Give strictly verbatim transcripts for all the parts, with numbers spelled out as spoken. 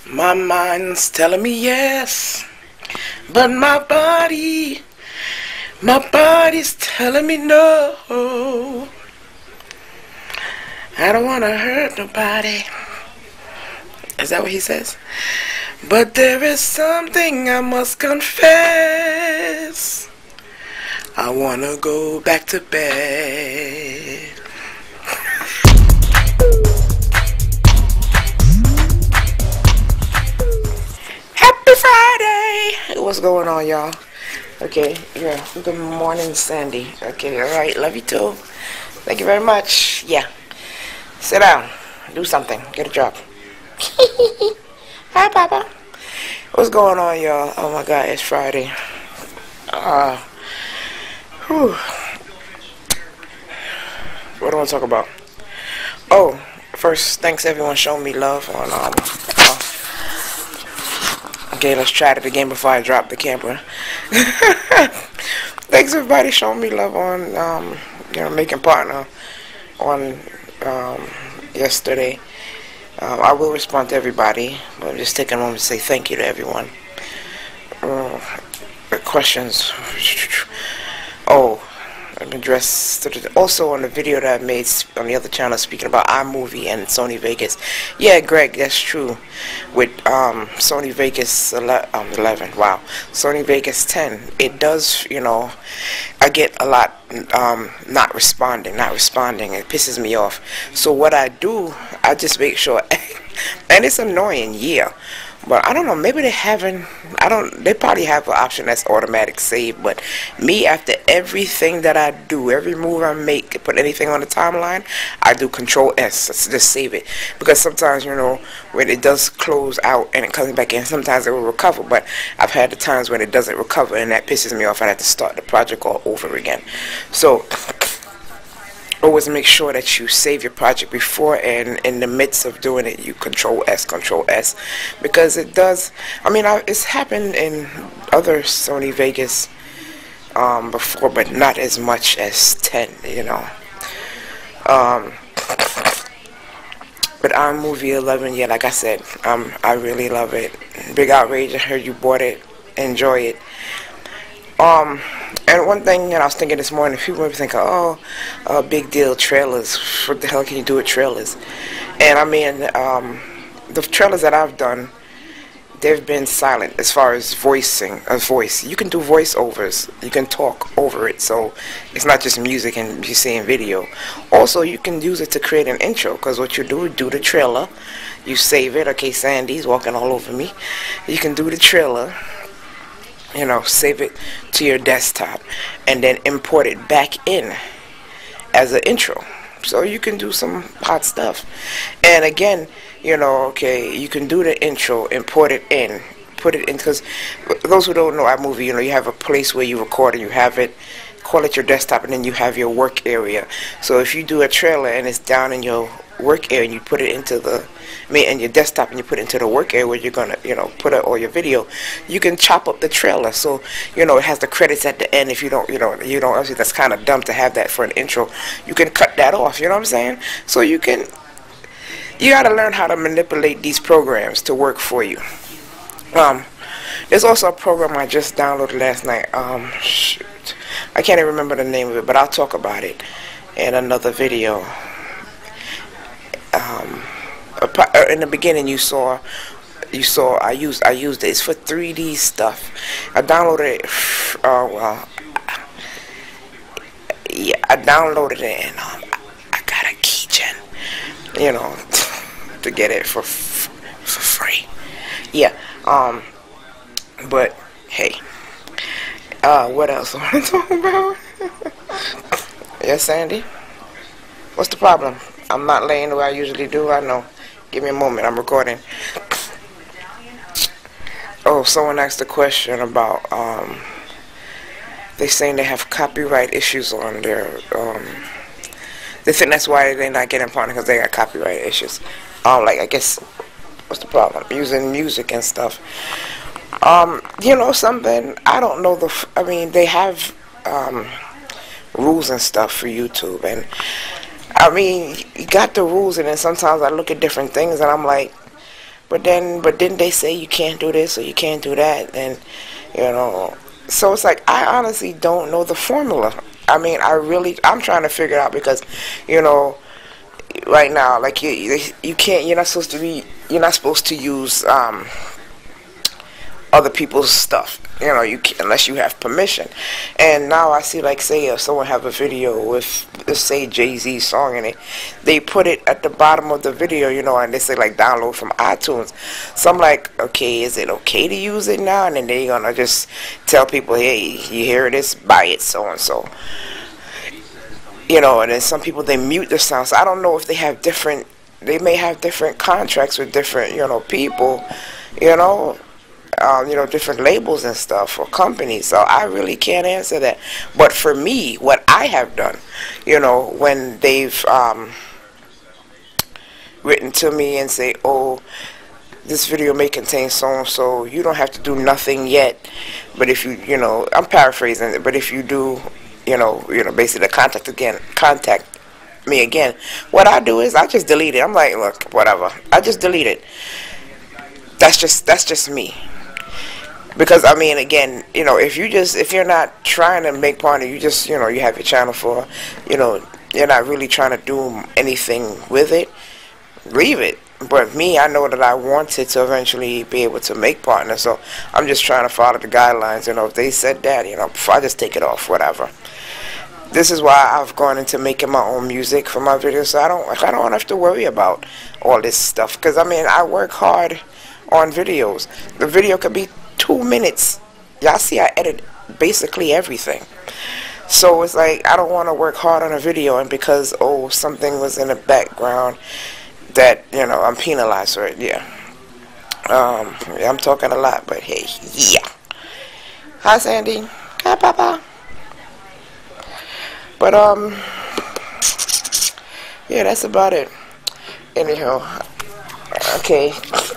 My mind's telling me yes, but my body, my body's telling me no. I don't want to hurt nobody. Is that what he says? But there is something I must confess. I want to go back to bed. Happy Friday! What's going on, y'all? Okay, yeah. Good morning, Sandy. Okay, alright. Love you too. Thank you very much. Yeah. Sit down. Do something. Get a job. Hi, Papa. What's going on, y'all? Oh my God, it's Friday. Uh, whew. What do I want to talk about? Oh, first, thanks everyone showing me love on um. Uh, okay, let's try it again before I drop the camera. Thanks everybody showing me love on um, you know, making partner on um yesterday. Um, I will respond to everybody, but I'm just taking a moment to say thank you to everyone. Uh, questions. Oh, I'm addressed also on the video that I made on the other channel speaking about iMovie and Sony Vegas. Yeah, Greg, that's true. With um, Sony Vegas eleven, wow, Sony Vegas ten, it does, you know, I get a lot um, not responding, not responding. It pisses me off. So what I do, I just make sure, and it's annoying, yeah. But I don't know, maybe they haven't, I don't, they probably have an option that's automatic save, but me, after everything that I do, every move I make, put anything on the timeline, I do control S, just save it. Because sometimes, you know, when it does close out and it comes back in, sometimes it will recover, but I've had the times when it doesn't recover and that pisses me off. I have to start the project all over again. So, always make sure that you save your project before, and in the midst of doing it you control S, control S, because it does, I mean, I, it's happened in other Sony Vegas um, before, but not as much as ten, you know. Um, but iMovie eleven, yeah, like I said, um, I really love it. Big outrage, I heard you bought it, enjoy it. Um, and one thing that I was thinking this morning, people were thinking, oh, uh, big deal, trailers. What the hell can you do with trailers? And I mean, um, the trailers that I've done, they've been silent as far as voicing a voice. You can do voiceovers. You can talk over it. So it's not just music and you see in video. Also, you can use it to create an intro, because what you do, do the trailer. You save it. Okay, Sandy's walking all over me. You can do the trailer. You know, save it to your desktop and then import it back in as an intro. So you can do some hot stuff. And again, you know, okay, you can do the intro, import it in, put it in, because those who don't know iMovie, you know, you have a place where you record and you have it, call it your desktop, and then you have your work area. So if you do a trailer and it's down in your work area and you put it into the, I mean, in your desktop, and you put it into the work area where you're gonna, you know, put it, all your video, you can chop up the trailer. So, you know, it has the credits at the end. If you don't, you know, you don't, obviously that's kind of dumb to have that for an intro. You can cut that off, you know what I'm saying? So you can, you gotta learn how to manipulate these programs to work for you. Um, there's also a program I just downloaded last night. Um, shoot, I can't even remember the name of it, but I'll talk about it in another video. Um, in the beginning, you saw, you saw I used, I used it. It's for three D stuff. I downloaded it. Oh well, yeah, I downloaded it, and um, I got a keychain, you know, to get it for for free. Yeah. Um. But hey, uh, what else I want to talk about? Yes, Sandy. What's the problem? I'm not laying the way I usually do. I know. Give me a moment. I'm recording. Oh, someone asked a question about, um, they saying they have copyright issues on their, um, they think that's why they're not getting partner, because they got copyright issues. Um, like, I guess, what's the problem? Using music and stuff. Um, you know something? I don't know the, f I mean, they have, um, rules and stuff for YouTube, and I mean, you got the rules, and then sometimes I look at different things and I'm like, but then, but didn't they say you can't do this or you can't do that? And, you know, so it's like, I honestly don't know the formula. I mean, I really, I'm trying to figure it out because, you know, right now, like, you, you can't, you're not supposed to be, you're not supposed to use, um, other people's stuff, you know, you can, unless you have permission. And now I see, like, say if someone have a video with, let's say, Jay-Z's song in it, they put it at the bottom of the video, you know, and they say, like, download from iTunes. So I'm like, okay, is it okay to use it now? And then they're gonna just tell people, hey, you hear this, buy it, so and so, you know. And then some people, they mute the sound. So I don't know if they have different, they may have different contracts with different, you know, people, you know. Um, you know, different labels and stuff or companies, so I really can't answer that. But for me, what I have done, you know, when they've um, written to me and say, oh, this video may contain so-and-so, you don't have to do nothing yet, but if you, you know, I'm paraphrasing it, but if you do, you know, you know, basically contact again, contact me again, what I do is I just delete it. I'm like, look, whatever, I just delete it. That's just, that's just me. Because, I mean, again, you know, if you just, if you're not trying to make part of it, you just, you know, you have your channel for, you know, you're not really trying to do anything with it, leave it. But me, I know that I wanted to eventually be able to make partners, so I'm just trying to follow the guidelines. You know, if they said that, you know, I just take it off, whatever. This is why I've gone into making my own music for my videos, so I don't, I don't have to worry about all this stuff. Because, I mean, I work hard on videos. The video could be two minutes. Y'all see I edit basically everything. So it's like I don't want to work hard on a video and because, oh, something was in the background that, you know, I'm penalized for it. Yeah. Um, yeah, I'm talking a lot, but hey, yeah. Hi, Sandy. Hi, Papa. But, um, yeah, that's about it. Anyhow, okay.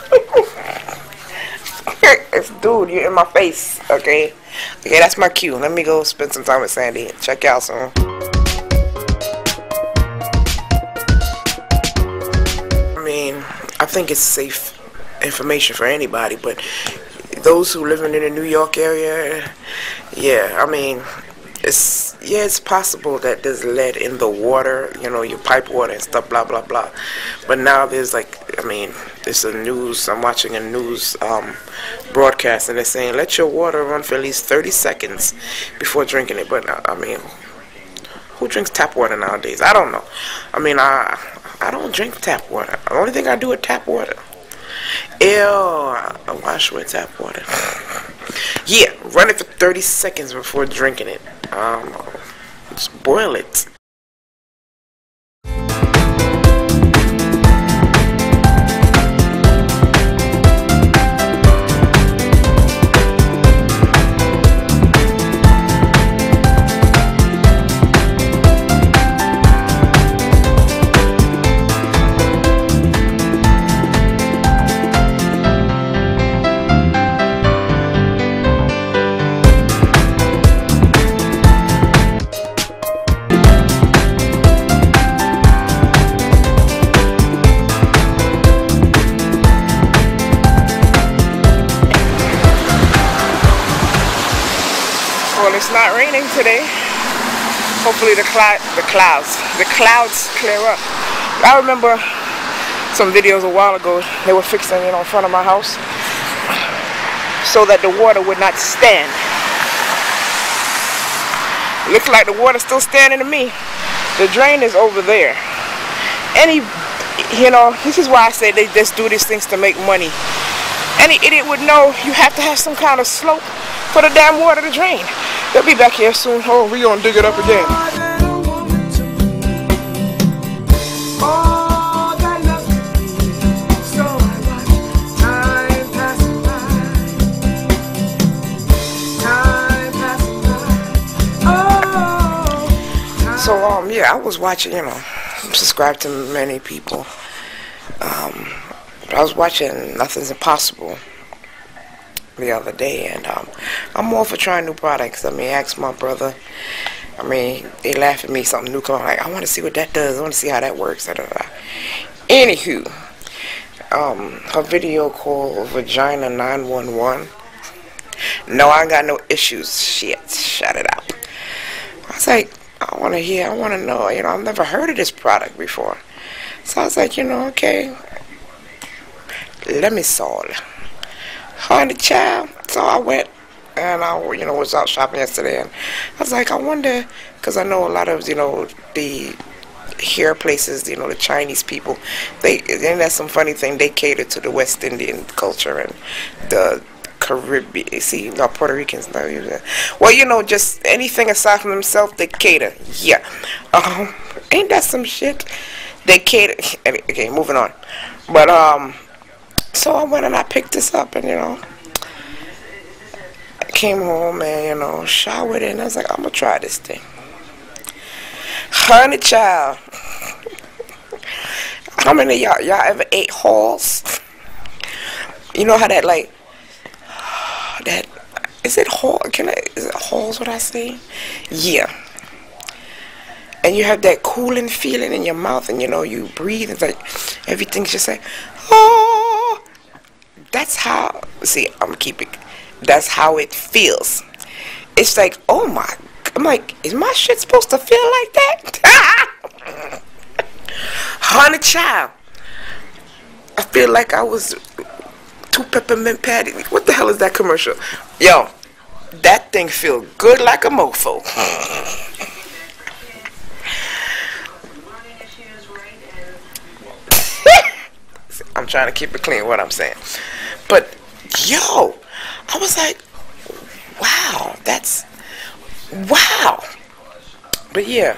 Dude, you're in my face, okay? Okay, that's my cue. Let me go spend some time with Sandy. Check you out soon. I mean, I think it's safe information for anybody, but those who live in the New York area, yeah, I mean, it's, yeah, it's possible that there's lead in the water, you know, your pipe water and stuff, blah, blah, blah. But now there's like, I mean, it's a news, I'm watching a news um, broadcast and they're saying, let your water run for at least thirty seconds before drinking it. But, I mean, who drinks tap water nowadays? I don't know. I mean, I, I don't drink tap water. The only thing I do with tap water, ew, I wash with tap water. Yeah, run it for thirty seconds before drinking it. Um, just boil it. Well, it's not raining today. Hopefully the cloud, the clouds, the clouds clear up. I remember some videos a while ago. They were fixing it in front of my house so that the water would not stand. Looks like the water's still standing to me. The drain is over there. Any, you know, this is why I say they just do these things to make money. Any idiot would know you have to have some kind of slope for the damn water to drain. They'll be back here soon. Oh, we gonna dig it up again. So, um, yeah, I was watching, you know, I'm subscribed to many people. Um, I was watching Nothing's Impossible the other day, and um, I'm all for trying new products. I mean, ask my brother. I mean, they laugh at me, something new come. I'm like, I want to see what that does. I want to see how that works. Da, da, da. Anywho, um, her video called Vagina nine one one. No, I ain't got no issues. Shit, shut it up. I was like, I want to hear, I want to know, you know, I've never heard of this product before. So I was like, you know, okay, let me solve. Honey child. So I went and I, you know, was out shopping yesterday, and I was like, I wonder, because I know a lot of, you know, the hair places, you know, the Chinese people, they, and that's some funny thing, they cater to the West Indian culture and the Caribbean, see, no, Puerto Ricans, no, well, you know, just anything aside from themselves, they cater, yeah, um, ain't that some shit, they cater, okay, moving on, but, um, so I went and I picked this up, and, you know, I came home and, you know, showered, and I was like, I'm gonna try this thing. Honey child, how many of y'all, y'all ever ate Halls? You know how that, like, that, is it Hall, can I, is it Halls what I say? Yeah. And you have that cooling feeling in your mouth, and, you know, you breathe, it's like, everything's just like, oh, that's how, see, I'm gonna keep it, that's how it feels. It's like, oh my, I'm like, is my shit supposed to feel like that? Honey child, I feel like I was two peppermint patty. What the hell is that commercial? Yo, that thing feel good like a mofo. I'm trying to keep it clean, what I'm saying. But, yo, I was like, wow, that's, wow. But, yeah.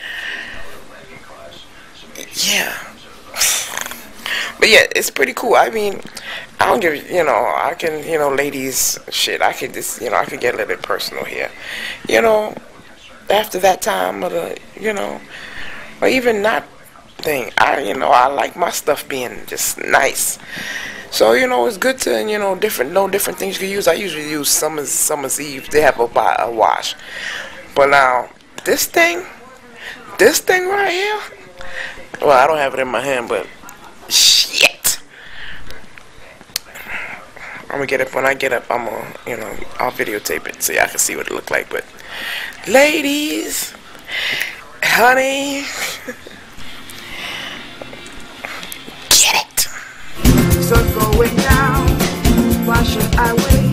Yeah. But, yeah, it's pretty cool. I mean, I don't give, you know, I can, you know, ladies, shit, I can just, you know, I can get a little bit personal here. You know, after that time of the, you know, or even not thing, I, you know, I like my stuff being just nice. So, you know, it's good to, you know, different, know different things you can use. I usually use Summer's, Summer's Eve. They have a, a wash. But now, this thing, this thing right here, well, I don't have it in my hand, but shit. I'm gonna get up, when I get up, I'm gonna, you know, I'll videotape it so y'all can see what it look like. But, ladies, honey, get it. Sun going down, why should I wait?